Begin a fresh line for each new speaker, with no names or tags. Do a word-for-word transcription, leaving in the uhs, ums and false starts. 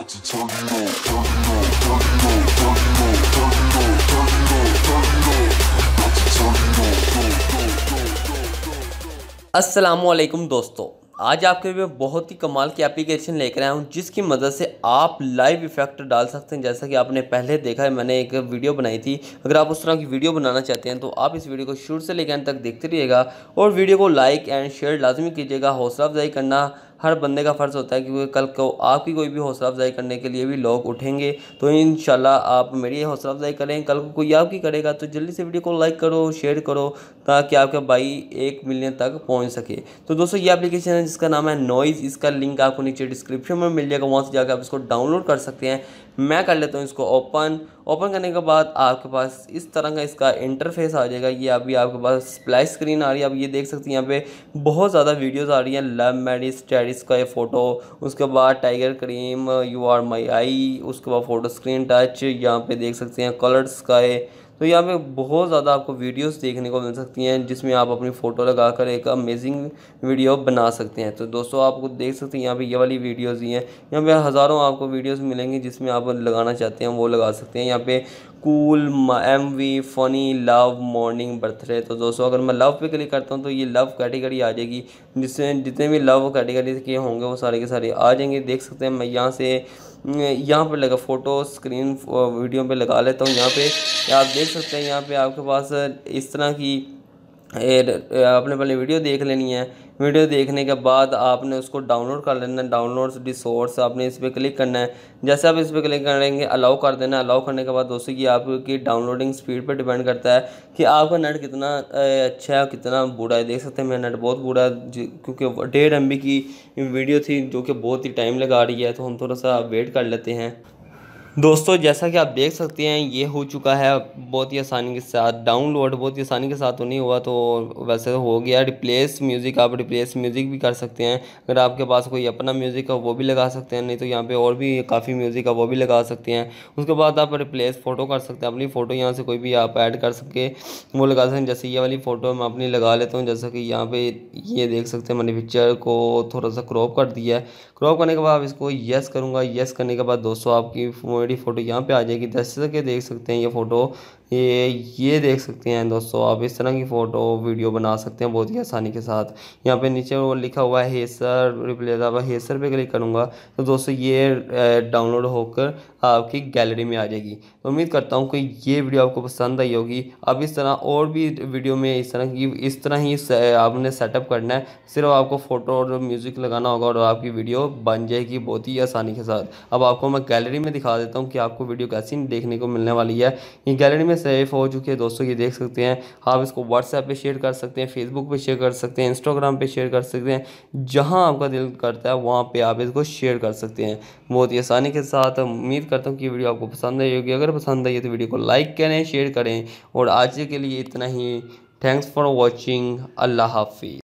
to turn it on, turn it on, turn it on, turn it on, turn it on, turn it on, turn it on, about to turn it on, go, go, go, go, go, go.
अस्सलामुअलैकुम दोस्तों, आज आपके लिए बहुत ही कमाल की application लेकर आया हूँ जिसकी मदद से आप लाइव इफ़ेक्ट डाल सकते हैं। जैसा कि आपने पहले देखा है, मैंने एक वीडियो बनाई थी। अगर आप उस तरह की वीडियो बनाना चाहते हैं तो आप इस वीडियो को शुरू से लेकर अंत तक देखते रहिएगा और वीडियो को लाइक एंड शेयर लाजमी कीजिएगा। हौसला अफजाई करना हर बंदे का फ़र्ज़ होता है क्योंकि कल को आपकी कोई भी हौसला अफजाई करने के लिए भी लोग उठेंगे। तो इंशाल्लाह आप मेरी हौसला अफजाई करें, कल को कोई आपकी करेगा तो जल्दी से वीडियो को लाइक करो, शेयर करो ताकि आपका भाई एक मिलियन तक पहुंच सके। तो दोस्तों ये एप्लीकेशन है जिसका नाम है नॉइज़। इसका लिंक आपको नीचे डिस्क्रिप्शन में मिल जाएगा, वहाँ से जाकर आप इसको डाउनलोड कर सकते हैं। मैं कर लेता हूँ इसको ओपन। ओपन करने के बाद आपके पास इस तरह का इसका इंटरफेस आ जाएगा। ये अभी आपके पास स्प्लैश स्क्रीन आ रही है। आप ये देख सकते हैं यहाँ पे बहुत ज़्यादा वीडियोस आ रही हैं। लव मैरिज स्टेरिस का ये फ़ोटो, उसके बाद tiger cream, you are my eye, उसके बाद फ़ोटो स्क्रीन टच, यहाँ पे देख सकते हैं कलर्स का है। तो यहाँ पे बहुत ज़्यादा आपको वीडियोस देखने को मिल सकती हैं जिसमें आप अपनी फ़ोटो लगाकर एक अमेजिंग वीडियो बना सकते हैं। तो दोस्तों आपको देख सकते हैं यहाँ पे ये वाली वीडियोस ही हैं। यहाँ पे हज़ारों आपको वीडियोस मिलेंगी जिसमें आप लगाना चाहते हैं वो लगा सकते हैं। यहाँ पे cool, M V, funny, love, morning, birthday. तो दोस्तों अगर मैं लव पे क्लिक करता हूँ तो ये लव कैटेगरी आ जाएगी, जिससे जितने भी लव कैटेगरी के होंगे वो सारे के सारे आ जाएंगे। देख सकते हैं मैं यहाँ से यहाँ पे लगा फ़ोटो स्क्रीन वीडियो पे लगा लेता हूँ। यहाँ पे आप देख सकते हैं यहाँ पे आपके पास इस तरह की आपने पहले वीडियो देख लेनी है। वीडियो देखने के बाद आपने उसको डाउनलोड कर लेना है। डाउनलोड रिसोर्स आपने इस पर क्लिक करना है। जैसे आप इस पर क्लिक करेंगे अलाउ कर देना है। अलाउ करने के बाद दोस्तों ये आपकी डाउनलोडिंग स्पीड पर डिपेंड करता है कि आपका नेट कितना अच्छा है कितना बुरा है। देख सकते हैं मेरा नेट बहुत बुरा है क्योंकि डेढ़ एम बी की वीडियो थी जो कि बहुत ही टाइम लगा रही है। तो हम थोड़ा सा वेट कर लेते हैं। दोस्तों जैसा कि आप देख सकते हैं ये हो चुका है बहुत ही आसानी के साथ डाउनलोड। बहुत ही आसानी के साथ तो नहीं हुआ, तो वैसे हो गया। रिप्लेस म्यूज़िक, आप रिप्लेस म्यूज़िक भी कर सकते हैं। अगर आपके पास कोई अपना म्यूज़िक है वो भी लगा सकते हैं, नहीं तो यहाँ पे और भी काफ़ी म्यूज़िक है वो भी लगा सकते हैं। उसके बाद आप रिप्लेस फ़ोटो कर सकते हैं। अपनी फ़ोटो यहाँ से कोई भी आप ऐड कर सके वो लगा सकते हैं। जैसे ये वाली फ़ोटो मैं अपनी लगा लेता हूँ। जैसा कि यहाँ पे ये देख सकते हैं मैंने पिक्चर को थोड़ा सा क्रॉप कर दिया है। क्रॉप करने के बाद आप इसको येस करूँगा। येस करने के बाद दोस्तों आपकी मेरी फ़ोटो यहाँ पे आ जाएगी। जैसे कि देख सकते हैं ये फ़ोटो ये ये देख सकते हैं दोस्तों आप इस तरह की फ़ोटो वीडियो बना सकते हैं बहुत ही आसानी के साथ। यहाँ पे नीचे वो लिखा हुआ है हेसर रिप्लेस, अब हेसर पे क्लिक करूँगा तो दोस्तों ये डाउनलोड होकर आपकी गैलरी में आ जाएगी। तो उम्मीद करता हूँ कि ये वीडियो आपको पसंद आई होगी। अब इस तरह और भी वीडियो में इस तरह की इस तरह ही आपने सेटअप करना है। सिर्फ आपको फ़ोटो और म्यूज़िक लगाना होगा और आपकी वीडियो बन जाएगी बहुत ही आसानी के साथ। अब आपको मैं गैलरी में दिखा देता हूँ कि आपको वीडियो कैसी देखने को मिलने वाली है। ये गैलरी में सेव हो चुकी है दोस्तों, ये देख सकते हैं। आप इसको व्हाट्सएप पे शेयर कर सकते हैं, फेसबुक पे शेयर कर सकते हैं, इंस्टाग्राम पे शेयर कर सकते हैं। जहां आपका दिल करता है वहां पे आप इसको शेयर कर सकते हैं बहुत ही आसानी के साथ। उम्मीद करता हूँ कि वीडियो आपको पसंद आई होगी। अगर पसंद आई है तो वीडियो को लाइक करें, शेयर करें। और आज के लिए इतना ही। Thanks for watching. अल्लाह हाफिज़।